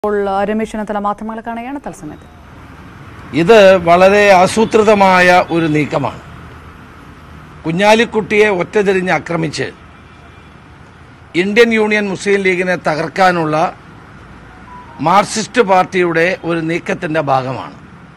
രമേശ് ചെന്നിത്തല മാധ്യമങ്ങളെ കാണുകയാണ് തത്സമയത്ത്. ഇത് വളരെ ആസൂത്രിതമായ ഒരു നീക്കമാണ്. കുഞ്ഞാലിക്കുട്ടിയെ ഒറ്റതിരിഞ്ഞ് ആക്രമിച്ച് ഇന്ത്യൻ യൂണിയൻ മുസ്ലിം ലീഗിനെ തകർക്കാനുള്ള മാർക്സിസ്റ്റ് പാർട്ടിയുടെ ഒരു നീക്കത്തിൻ്റെ ഭാഗമാണ്.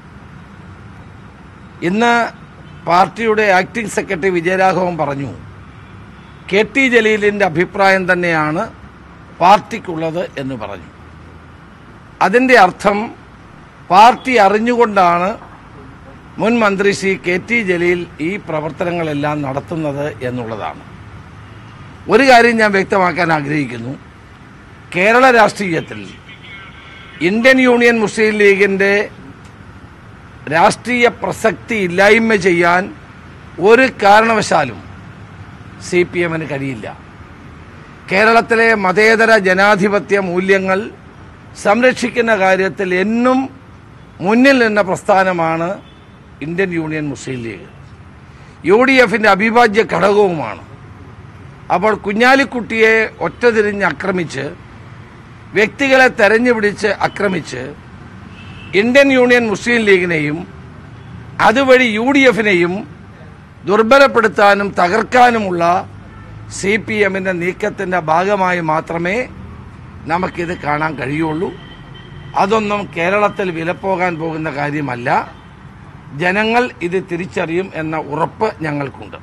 ഇന്ന് പാർട്ടിയുടെ ആക്ടിംഗ് സെക്രട്ടറി വിജയരാഘവൻ പറഞ്ഞു, KT ജലീലിൻ്റെ അഭിപ്രായം തന്നെയാണ് പാർട്ടിക്കുള്ളത് എന്ന് പറഞ്ഞു. അതിൻ്റെ അർത്ഥം പാർട്ടി അറിഞ്ഞുകൊണ്ടാണ് മുൻ മന്ത്രി ശ്രീ KT ജലീൽ ഈ പ്രവർത്തനങ്ങളെല്ലാം നടത്തുന്നത് എന്നുള്ളതാണ്. ഒരു കാര്യം ഞാൻ വ്യക്തമാക്കാൻ ആഗ്രഹിക്കുന്നു. കേരള രാഷ്ട്രീയത്തിൽ ഇന്ത്യൻ യൂണിയൻ മുസ്ലിം ലീഗിൻ്റെ രാഷ്ട്രീയ പ്രസക്തി ഇല്ലായ്മ ചെയ്യാൻ ഒരു കാരണവശാലും CPM-ന് കഴിയില്ല. കേരളത്തിലെ മതേതര ജനാധിപത്യ മൂല്യങ്ങൾ സംരക്ഷിക്കുന്ന കാര്യത്തിൽ എന്നും മുന്നിൽ നിന്ന പ്രസ്ഥാനമാണ് ഇന്ത്യൻ യൂണിയൻ മുസ്ലിം ലീഗ്. UDF-ന്റെ അവിഭാജ്യ ഘടകവുമാണ്. അപ്പോൾ കുഞ്ഞാലിക്കുട്ടിയെ ഒറ്റതിരിഞ്ഞ് ആക്രമിച്ച്, വ്യക്തികളെ തെരഞ്ഞുപിടിച്ച് ആക്രമിച്ച് ഇന്ത്യൻ യൂണിയൻ മുസ്ലിം ലീഗിനെയും അതുവഴി UDF-നെയും ദുർബലപ്പെടുത്താനും തകർക്കാനുമുള്ള CPM-ന്റെ നീക്കത്തിൻ്റെ ഭാഗമായി മാത്രമേ നമുക്കിത് കാണാൻ കഴിയുള്ളൂ. അതൊന്നും കേരളത്തിൽ വിലപ്പോകാൻ പോകുന്ന കാര്യമല്ല. ജനങ്ങൾ ഇത് തിരിച്ചറിയും എന്ന ഉറപ്പ് ഞങ്ങൾക്കുണ്ട്.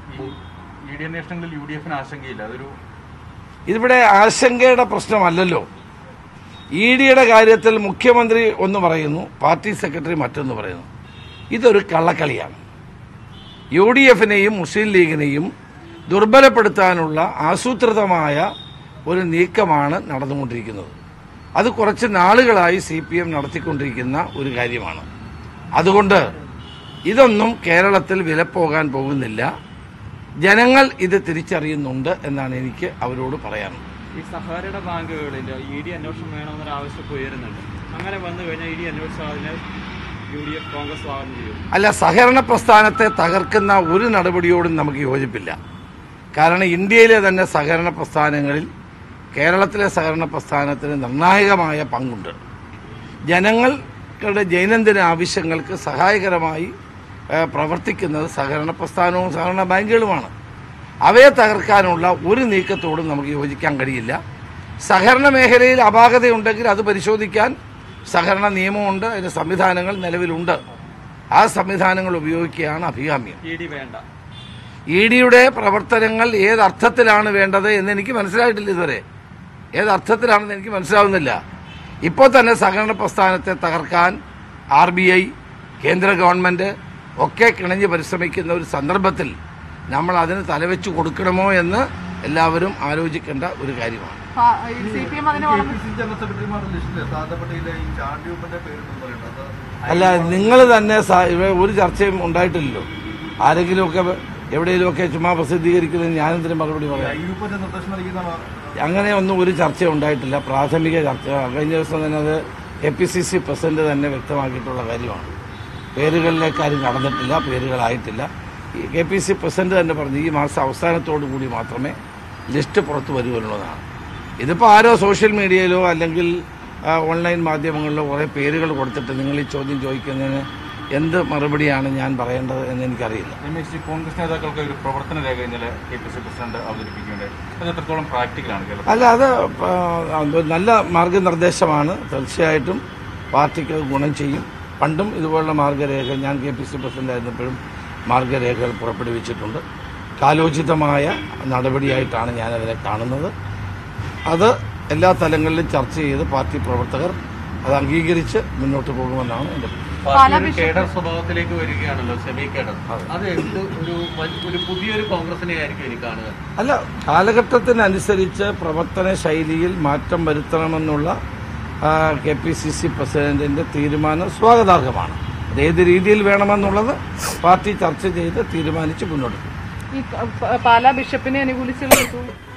ഇതിവിടെ ആശങ്കയുടെ പ്രശ്നമല്ലല്ലോ. EDയുടെ കാര്യത്തിൽ മുഖ്യമന്ത്രി ഒന്ന് പറയുന്നു, പാർട്ടി സെക്രട്ടറി മറ്റൊന്ന് പറയുന്നു. ഇതൊരു കള്ളക്കളിയാണ്. UDF-നെയും മുസ്ലിം ലീഗിനെയും ദുർബലപ്പെടുത്താനുള്ള ആസൂത്രിതമായ ഒരു നീക്കമാണ് നടന്നുകൊണ്ടിരിക്കുന്നത്. അത് കുറച്ച് നാളുകളായി CPM നടത്തിക്കൊണ്ടിരിക്കുന്ന ഒരു കാര്യമാണ്. അതുകൊണ്ട് ഇതൊന്നും കേരളത്തിൽ വിലപ്പോകാൻ പോകുന്നില്ല. ജനങ്ങൾ ഇത് തിരിച്ചറിയുന്നുണ്ട് എന്നാണ് എനിക്ക് അവരോട് പറയാനുള്ളത്. ഈ സഹകരണ ബാങ്കുകളിൽ ED അന്വേഷണം വേണമെന്നൊരു ആവശ്യം ഉയരുന്നുണ്ട്. അങ്ങനെ വന്നു കഴിഞ്ഞാൽ ED അന്വേഷണം അതിനെ UDF കോൺഗ്രസ് സ്വാഗതം ചെയ്യും. അല്ല, സഹകരണ പ്രസ്ഥാനത്തെ തകർക്കുന്ന ഒരു നടപടിയോടും നമുക്ക് യോജിപ്പില്ല. കാരണം ഇന്ത്യയിലെ തന്നെ സഹകരണ പ്രസ്ഥാനങ്ങളിൽ കേരളത്തിലെ സഹകരണ പ്രസ്ഥാനത്തിന് നിർണായകമായ പങ്കുണ്ട്. ജനങ്ങളുടെ ദൈനംദിന ആവശ്യങ്ങൾക്ക് സഹായകരമായി പ്രവർത്തിക്കുന്നത് സഹകരണ പ്രസ്ഥാനവും സഹകരണ ബാങ്കുകളുമാണ്. അവയെ തകർക്കാനുള്ള ഒരു നീക്കത്തോടും നമുക്ക് യോജിക്കാൻ കഴിയില്ല. സഹകരണ മേഖലയിൽ അപാകതയുണ്ടെങ്കിൽ അത് പരിശോധിക്കാൻ സഹകരണ നിയമമുണ്ട്, അതിന് സംവിധാനങ്ങൾ നിലവിലുണ്ട്. ആ സംവിധാനങ്ങൾ ഉപയോഗിക്കുകയാണ് അഭികാമ്യം. EDയുടെ പ്രവർത്തനങ്ങൾ ഏതർത്ഥത്തിലാണ് വേണ്ടത് എന്ന് എനിക്ക് മനസ്സിലായിട്ടില്ല. ഇതുവരെ ഏതർത്ഥത്തിലാണെന്ന് എനിക്ക് മനസ്സിലാവുന്നില്ല. ഇപ്പോൾ തന്നെ സഹകരണ പ്രസ്ഥാനത്തെ തകർക്കാൻ RBI, കേന്ദ്ര ഗവൺമെൻറ് ഒക്കെ കിണഞ്ഞ് പരിശ്രമിക്കുന്ന ഒരു സന്ദർഭത്തിൽ നമ്മൾ അതിന് തലവെച്ച് കൊടുക്കണമോ എന്ന് എല്ലാവരും ആലോചിക്കേണ്ട ഒരു കാര്യമാണ്. അല്ല, നിങ്ങൾ തന്നെ ഒരു ചർച്ചയും ഉണ്ടായിട്ടില്ലല്ലോ. ആരെങ്കിലുമൊക്കെ എവിടെയെങ്കിലുമൊക്കെ ചുമ്മാ പ്രസിദ്ധീകരിക്കുന്നതിന് ഞാനെന്തിനും മറുപടി പറയാം? അങ്ങനെ ഒന്നും ഒരു ചർച്ച ഉണ്ടായിട്ടില്ല. പ്രാഥമിക ചർച്ച കഴിഞ്ഞ ദിവസം തന്നെ അത് KPCC പ്രസിഡന്റ് തന്നെ വ്യക്തമാക്കിയിട്ടുള്ള കാര്യമാണ്. പേരുകളിലേക്ക് ആരും കടന്നിട്ടില്ല, പേരുകളായിട്ടില്ല. KPCC പ്രസിഡന്റ് തന്നെ പറഞ്ഞു ഈ മാസം അവസാനത്തോടു കൂടി മാത്രമേ ലിസ്റ്റ് പുറത്തു വരുമെന്നുള്ളതാണ്. ഇതിപ്പോൾ ആരോ സോഷ്യൽ മീഡിയയിലോ അല്ലെങ്കിൽ ഓൺലൈൻ മാധ്യമങ്ങളിലോ കുറേ പേരുകൾ കൊടുത്തിട്ട് നിങ്ങൾ ഈ ചോദ്യം ചോദിക്കുന്നതിന് എന്ത് മറുപടിയാണ് ഞാൻ പറയേണ്ടത് എന്ന് എനിക്കറിയില്ല. കോൺഗ്രസ് നേതാക്കൾക്ക് ഒരു പ്രവർത്തന രേഖ ഇന്നലെ KPCC പ്രസിഡന്റ് അവതരിപ്പിക്കേണ്ടത് അത് എത്രത്തോളം പ്രാക്ടിക്കലാണ്? അല്ല, അത് നല്ല മാർഗനിർദ്ദേശമാണ്. തീർച്ചയായിട്ടും പാർട്ടിക്ക് ഗുണം ചെയ്യും. പണ്ടും ഇതുപോലുള്ള മാർഗരേഖകൾ ഞാൻ KPCC പ്രസിഡന്റ് ആയിരുന്നപ്പോഴും മാർഗരേഖകൾ പുറപ്പെടുവിച്ചിട്ടുണ്ട്. കാലോചിതമായ നടപടിയായിട്ടാണ് ഞാനതിനെ കാണുന്നത്. അത് എല്ലാ തലങ്ങളിലും ചർച്ച ചെയ്ത് പാർട്ടി പ്രവർത്തകർ അത് അംഗീകരിച്ച് മുന്നോട്ട് പോകുമെന്നാണ് എൻ്റെ കേഡർ സ്വഭാവത്തിലേക്ക് വരികയാണല്ലോ, സെമി കേഡർ. അത് ഒരു പുതിയൊരു കോൺഗ്രസിനെ ആയിരിക്കും എനിക്ക് കാണുക. അല്ല, കാലഘട്ടത്തിനനുസരിച്ച് പ്രവർത്തന ശൈലിയിൽ മാറ്റം വരുത്തണമെന്നുള്ള KPCC പ്രസിഡന്റിന്റെ തീരുമാനം സ്വാഗതാർഹമാണ്. അതേത് രീതിയിൽ വേണമെന്നുള്ളത് പാർട്ടി ചർച്ച ചെയ്ത് തീരുമാനിച്ച് മുന്നോട്ട് പോകും. ഈ പാലാ ബിഷപ്പിനെ അനുകൂലിച്ചുള്ള